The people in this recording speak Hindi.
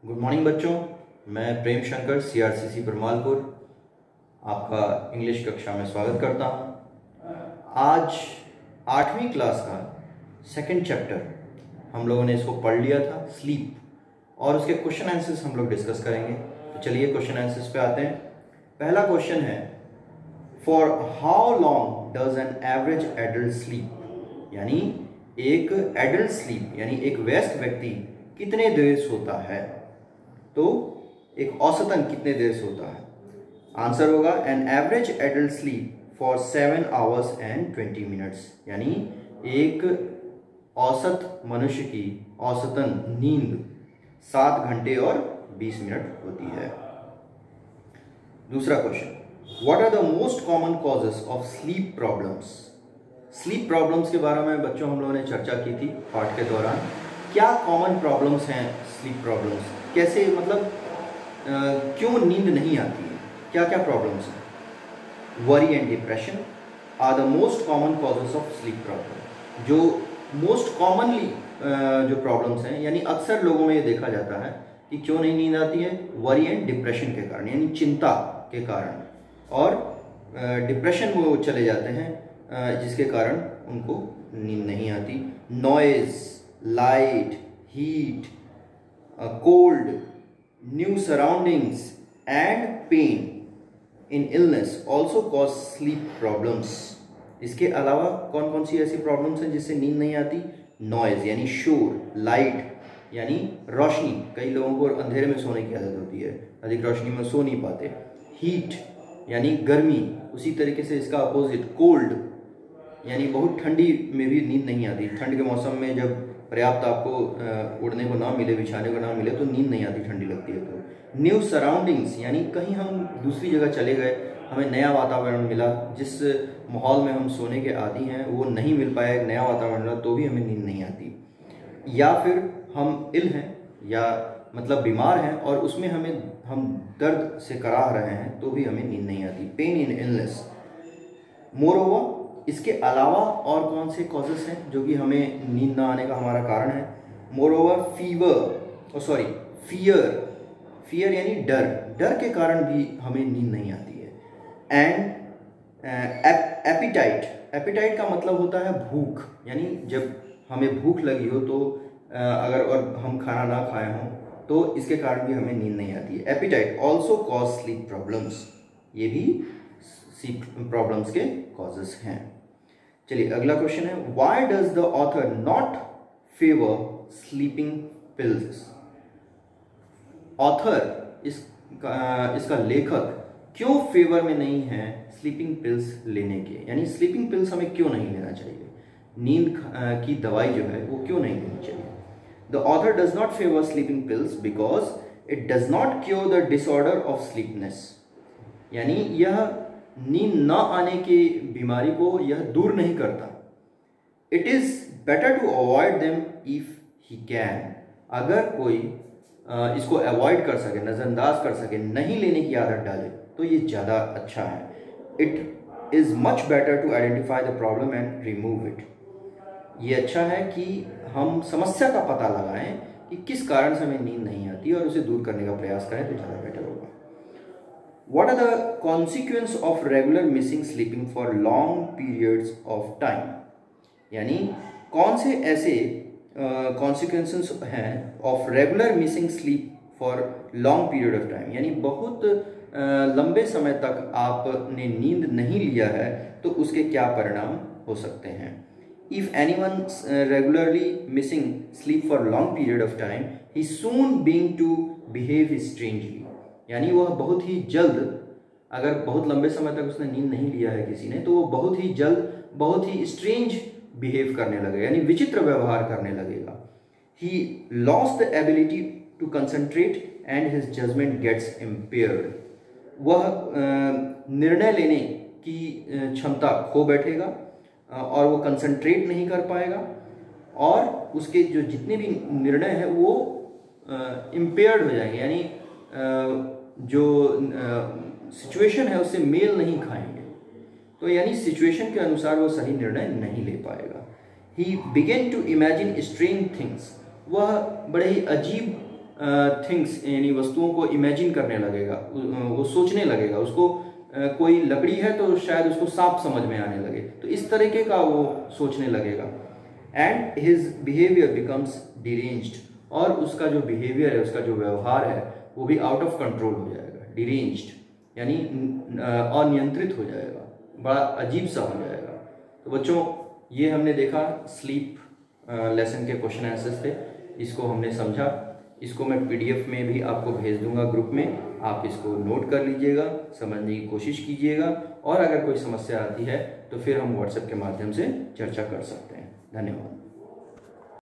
गुड मॉर्निंग बच्चों, मैं प्रेम शंकर CRCC परमालपुर आपका इंग्लिश कक्षा में स्वागत करता हूं। आज 8वीं क्लास का सेकंड चैप्टर हम लोगों ने इसको पढ़ लिया था, स्लीप, और उसके क्वेश्चन आंसर्स हम लोग डिस्कस करेंगे। तो चलिए क्वेश्चन आंसर्स पे आते हैं। पहला क्वेश्चन है, for how long does an average adult sleep, यानी एक एडल्ट स्लीप यानी एक वयस्क व्यक्ति कितने देर सोता है। तो एक औसतन कितने देर सोता है। आंसर होगा an average adult sleep for 7 hours and 20 minutes, यानी एक औसत मनुष्य की औसतन नींद 7 घंटे और 20 मिनट होती है। दूसरा question, what are the most common causes of sleep problems. Sleep problems के बारे में बच्चों हम लोगों ने चर्चा की थी पाठ के दौरान। क्या कॉमन प्रॉब्लम्स हैं स्लीप प्रॉब्लम्स, कैसे मतलब क्यों नींद नहीं आती है, क्या क्या प्रॉब्लम्स हैं। Worry and depression are the most common causes of sleep problem. जो मोस्ट कॉमनली जो प्रॉब्लम्स हैं, यानी अक्सर लोगों में ये देखा जाता है कि क्यों नहीं नींद आती है, वरी एंड डिप्रेशन के कारण, यानी चिंता के कारण, और डिप्रेशन में वो चले जाते हैं जिसके कारण उनको नींद नहीं आती। Noise, light, heat, cold, new surroundings and pain in illness also cause sleep problems। इसके अलावा कौन कौन सी ऐसी प्रॉब्लम्स हैं जिससे नींद नहीं आती। नॉइज यानी शोर, लाइट यानी रोशनी, कई लोगों को अंधेरे में सोने की आदत होती है, अधिक रोशनी में सो नहीं पाते। हीट यानी गर्मी, उसी तरीके से इसका अपोजिट कोल्ड यानी बहुत ठंडी में भी नींद नहीं आती। ठंड के मौसम में जब पर्याप्त आपको उड़ने को ना मिले, बिछाने को ना मिले, तो नींद नहीं आती, ठंडी लगती है। तो न्यू सराउंडिंग्स यानी कहीं हम दूसरी जगह चले गए, हमें नया वातावरण मिला, जिस माहौल में हम सोने के आदी हैं वो नहीं मिल पाया, नया वातावरण मिला, तो भी हमें नींद नहीं आती। या फिर हम इल हैं या मतलब बीमार हैं और उसमें हम दर्द से कराह रहे हैं, तो भी हमें नींद नहीं आती। Pain in illness. मोरओवर, इसके अलावा और कौन से कॉजेस हैं जो कि हमें नींद ना आने का हमारा कारण है। मोरओवर फियर यानी डर के कारण भी हमें नींद नहीं आती है। एंड एपिटाइट का मतलब होता है भूख, यानी जब हमें भूख लगी हो तो अगर और हम खाना ना खाए हों तो इसके कारण भी हमें नींद नहीं आती है। Appetite also cause sleep problems, ये भी स्लीप प्रॉब्लम्स के कॉजेस हैं। चलिए अगला क्वेश्चन है, why does the author not favour sleeping pills. Author इसका लेखक क्यों फेवर में नहीं है स्लीपिंग पिल्स लेने के, यानी स्लीपिंग पिल्स हमें क्यों नहीं लेना चाहिए, नींद की दवाई जो है वो क्यों नहीं लेनी चाहिए। The author does not favour sleeping pills because it does not cure the disorder of sleepness, यानी यह नींद न आने की बीमारी को यह दूर नहीं करता। It is better to avoid them if he can, अगर कोई इसको अवॉइड कर सके, नजरअंदाज कर सके, नहीं लेने की आदत डाले, तो ये ज़्यादा अच्छा है। It is much better to identify the problem and remove it. ये अच्छा है कि हम समस्या का पता लगाएं कि किस कारण से हमें नींद नहीं आती और उसे दूर करने का प्रयास करें, तो ज़्यादा बेटर होगा। What are the consequences of regular missing sleeping for long periods of time, यानी कौन से ऐसे consequences हैं of regular missing sleep for long period of time, यानी बहुत लंबे समय तक आपने नींद नहीं लिया है तो उसके क्या परिणाम हो सकते हैं। If anyone regularly missing sleep for long period of time, he soon being to behave strangely, यानी वह बहुत ही जल्द, अगर बहुत लंबे समय तक उसने नींद नहीं लिया है किसी ने, तो वो बहुत ही जल्द बहुत ही स्ट्रेंज बिहेव करने लगेगा, यानी विचित्र व्यवहार करने लगेगा। He lost the ability to concentrate and his judgement gets impaired, वह निर्णय लेने की क्षमता खो बैठेगा और वो कंसंट्रेट नहीं कर पाएगा, और उसके जो जितने भी निर्णय हैं वो इम्पेयर्ड हो जाएंगे, यानी जो सिचुएशन है उससे मेल नहीं खाएंगे, तो यानी सिचुएशन के अनुसार वो सही निर्णय नहीं ले पाएगा। He begin to imagine strange things, वह बड़े ही अजीब थिंग्स यानी वस्तुओं को इमेजिन करने लगेगा, वो सोचने लगेगा, उसको कोई लकड़ी है तो शायद उसको सांप समझ में आने लगे, तो इस तरीके का वो सोचने लगेगा। And his behaviour becomes deranged, और उसका जो बिहेवियर है, उसका जो व्यवहार है वो भी आउट ऑफ कंट्रोल हो जाएगा। डिरेंज्ड यानी अनियंत्रित हो जाएगा, बड़ा अजीब सा हो जाएगा। तो बच्चों ये हमने देखा स्लीप लेसन के क्वेश्चन आंसर्स थे, इसको हमने समझा। इसको मैं पीडीएफ में भी आपको भेज दूंगा ग्रुप में, आप इसको नोट कर लीजिएगा, समझने की कोशिश कीजिएगा, और अगर कोई समस्या आती है तो फिर हम व्हाट्सएप के माध्यम से चर्चा कर सकते हैं। धन्यवाद।